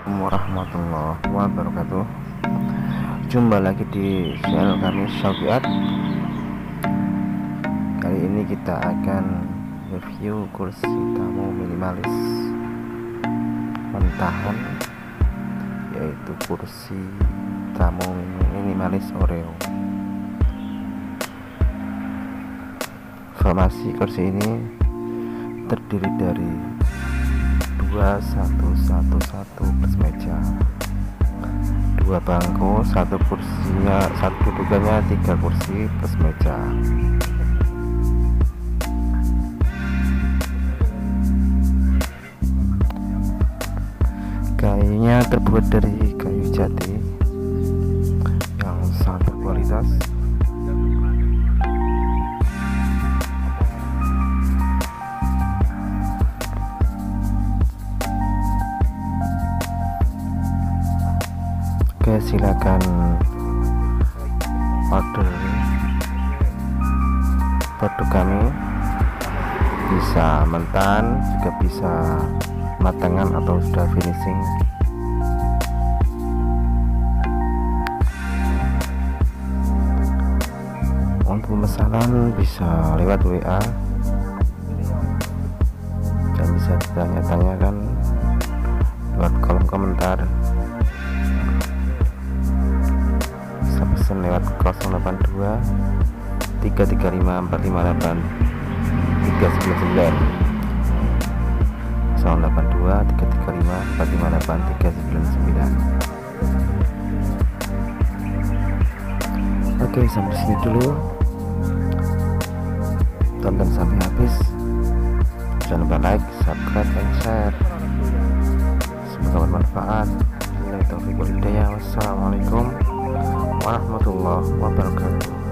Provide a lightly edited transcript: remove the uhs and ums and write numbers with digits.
Warahmatullahi wabarakatuh. Jumpa lagi di channel kami Syafiat. Kali ini kita akan review kursi tamu minimalis mentahan, yaitu kursi tamu minimalis Oreo. Formasi kursi ini terdiri dari 2111 plus meja, 2 bangku, 1 kursinya, 1 dudukannya, 3 kursi plus meja. Kayunya terbuat dari kayu jati yang sangat berkualitas. Oke, silakan order produk kami, bisa mentan, juga bisa matangan atau sudah finishing. Untuk pemesanan bisa lewat WA dan bisa ditanya-tanyakan lewat kolom komentar. Pesan lewat 082 335 458 399, 082 335 458 399. Oke, sampai sini dulu, tonton sampai habis, jangan lupa like, subscribe, dan share. Semoga bermanfaat. Wassalamualaikum warahmatullahi wabarakatuh.